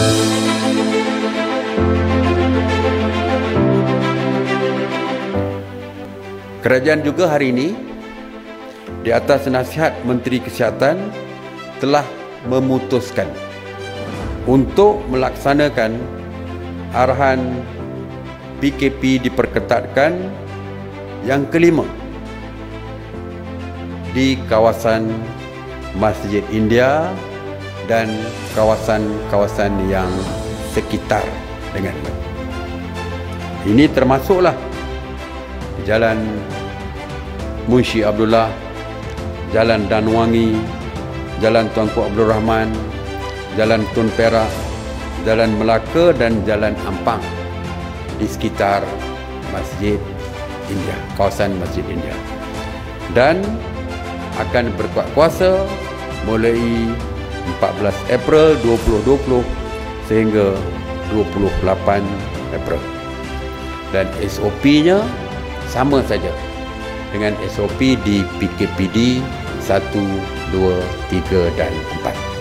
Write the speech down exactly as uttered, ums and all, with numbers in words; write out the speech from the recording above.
Kerajaan juga hari ini di atas nasihat Menteri Kesihatan telah memutuskan untuk melaksanakan arahan P K P diperketatkan yang kelima di kawasan Masjid India dan kawasan-kawasan yang sekitar dengannya. Ini termasuklah Jalan Munshi Abdullah, Jalan Danwangi, Jalan Tuanku Abdul Rahman, Jalan Tun Perak, Jalan Melaka dan Jalan Ampang di sekitar Masjid India, kawasan Masjid India. Dan akan berkuat kuasa mulai empat belas April dua ribu dua puluh sehingga dua puluh lapan April. Dan S O P-nya sama saja dengan S O P di P K P D satu, dua, tiga dan empat.